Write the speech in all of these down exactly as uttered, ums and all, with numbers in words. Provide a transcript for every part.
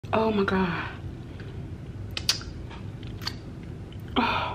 Oh my God. Oh.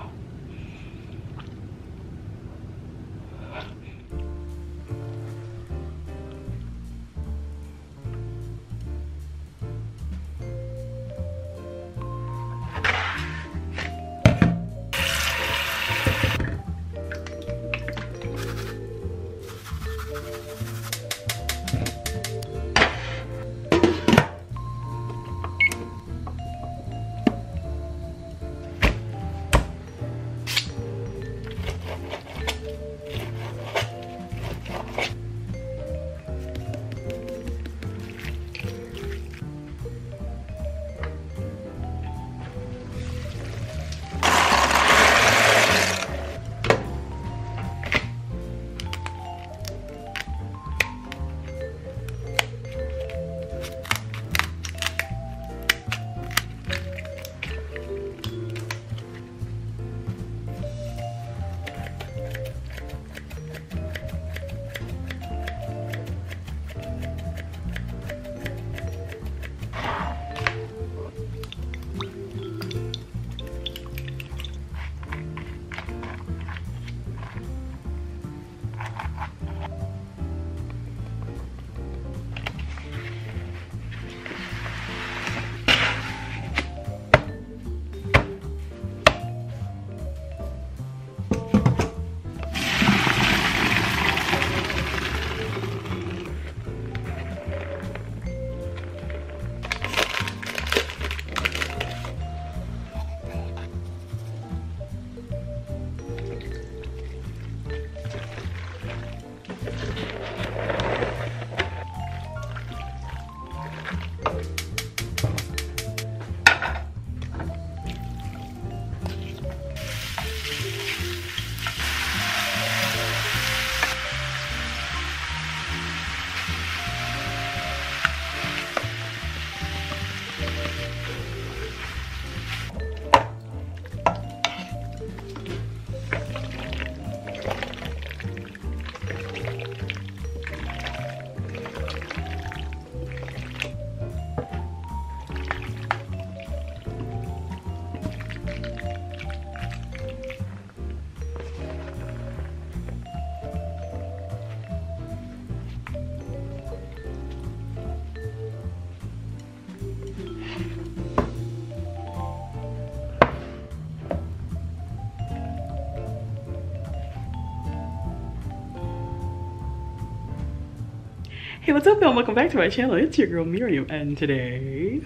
Hey, what's up, y'all? Welcome back to my channel. It's your girl Miriam, and today,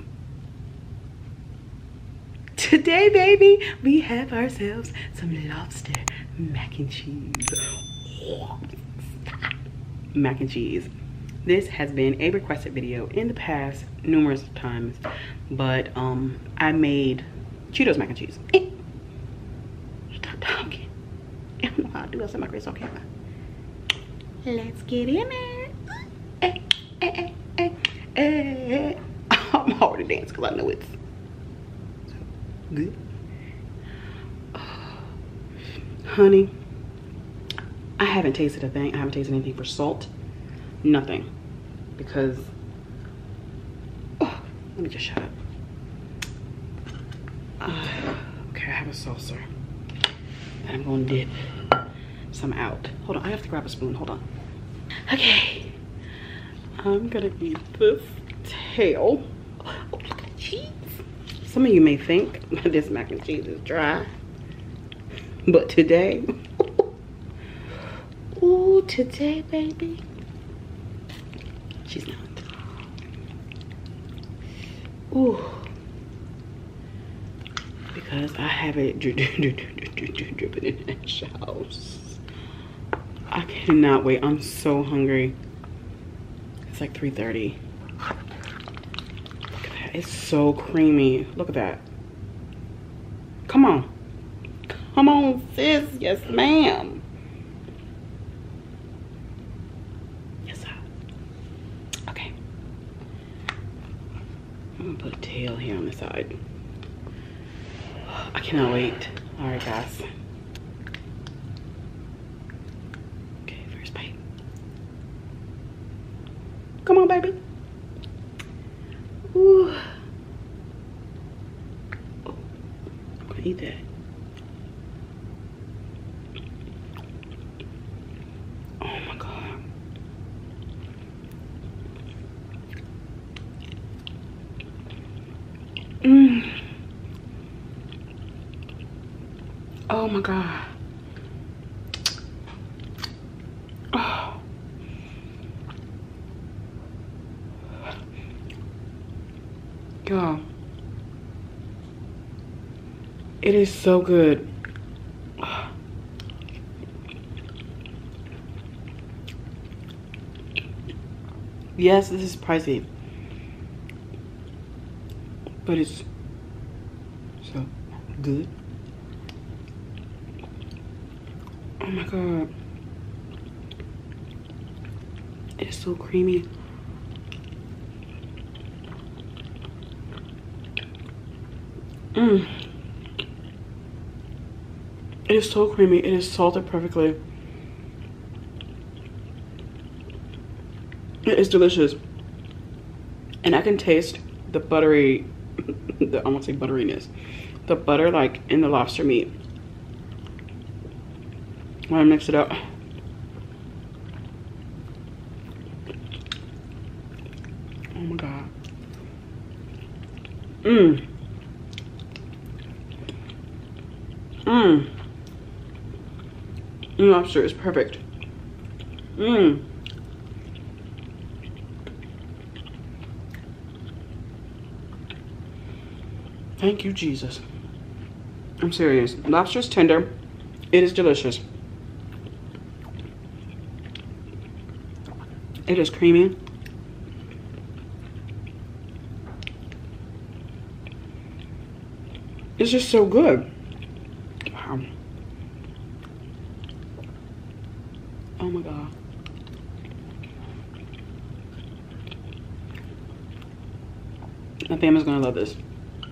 today, baby, we have ourselves some lobster mac and cheese. Mac and cheese. This has been a requested video in the past numerous times, but um, I made Cheetos mac and cheese. Stop talking. I don't know how to do this in my face on camera. Let's get in there. Hey, hey, hey, hey, hey. I'm hard to dance because I know it's good. Oh, honey, I haven't tasted a thing. I haven't tasted anything for salt. Nothing. Because, oh, let me just shut up. Uh, okay, I have a saucer that I'm going to dip some out. Hold on, I have to grab a spoon. Hold on. Okay. I'm gonna eat this tail. Oh, look at the cheese. Some of you may think this mac and cheese is dry, but today, ooh, today, baby, she's not. Ooh, because I have it dripping in the house. I cannot wait. I'm so hungry. It's like three thirty. Look at that. It's so creamy. Look at that. Come on. Come on, sis. Yes, ma'am. Yes, sir. Okay. I'm gonna put a tail here on the side. I cannot wait. All right, guys. Okay, first bite. Come on, baby. Ooh. eat that. Oh my God. Mmm. Oh my God. Oh. God. It is so good. Yes, this is pricey, but it's so good. Oh my God. It is so creamy. Mmm. It is so creamy. It is salted perfectly. It is delicious. And I can taste the buttery, the, I won't say butteriness, the butter like in the lobster meat when I mix it up. Oh my God. Mmm. Mmm. The lobster is perfect. Mmm. Thank you, Jesus. I'm serious. Lobster's tender. It is delicious. It is creamy. It's just so good. Wow. Oh my God. My family's gonna love this.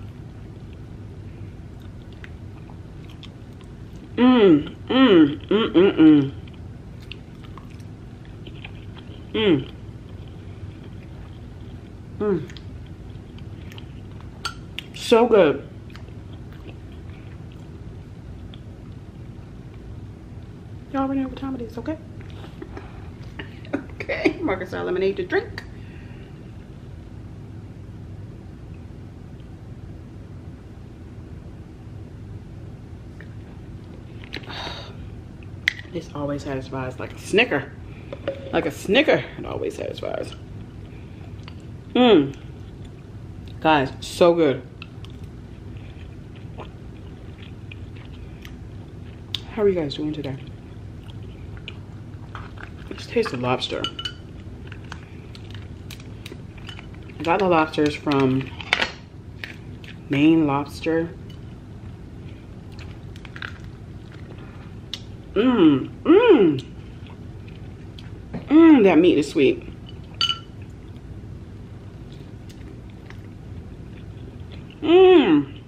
Mmm, mmm, mmm, mmm, mmm. Mmm. Mmm. So good. Y'all already know what time it is, okay? Okay, Marcus, our lemonade to drink. This always satisfies like a Snicker. Like a Snicker, it always satisfies. Mmm. Guys, so good. How are you guys doing today? Let's taste the lobster. I got the lobsters from Maine Lobster. Mmm, mmm. Mmm, that meat is sweet. Mmm.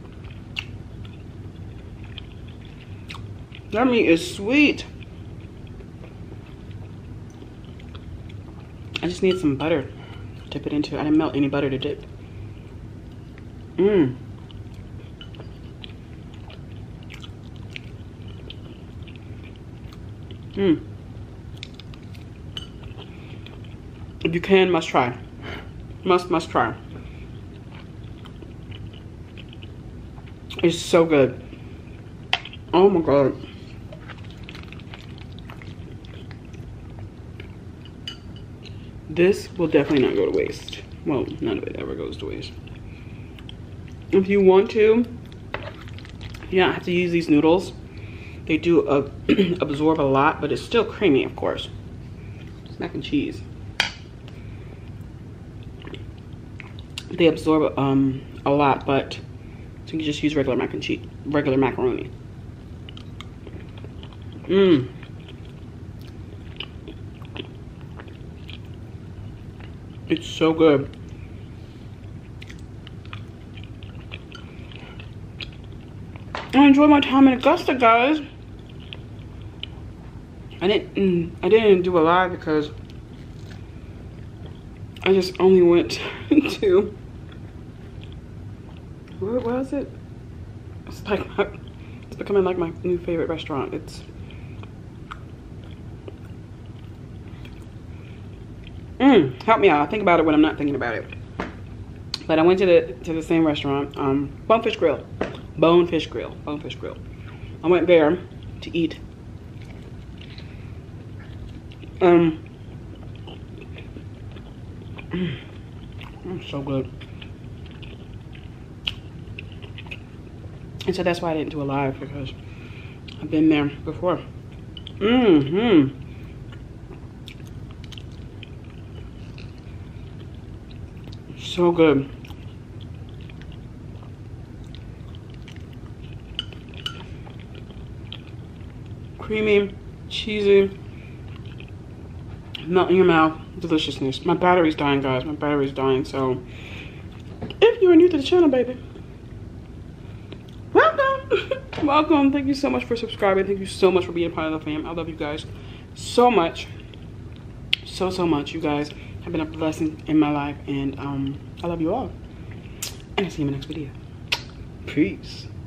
That meat is sweet. I just need some butter to dip it into. I didn't melt any butter to dip. Mmm. Mmm. If you can, must try. Must, must try. It's so good. Oh my God. This will definitely not go to waste. Well, none of it ever goes to waste. If you want to, you don't have to use these noodles. They do uh, absorb a lot, but it's still creamy, of course. It's mac and cheese. They absorb um, a lot, but so you can just use regular mac and cheese, regular macaroni. Mmm. It's so good. I enjoyed my time in Augusta, guys. I didn't. I didn't do a lot because I just only went to. Where was it? It's like my, it's becoming like my new favorite restaurant. It's mm, help me out. I think about it when I'm not thinking about it. But I went to the to the same restaurant, um, Bonefish Grill, Bonefish Grill, Bonefish Grill. I went there to eat. Um, mm, so good. And so that's why I didn't do a live, because I've been there before. Mm-hmm. So good. Creamy, cheesy, melt in your mouth, deliciousness. My battery's dying, guys. My battery's dying. So if you are new to the channel, baby, welcome. Welcome. Thank you so much for subscribing. Thank you so much for being a part of the fam. I love you guys so much. So, so much. You guys have been a blessing in my life. And um, I love you all. And I'll see you in my next video. Peace.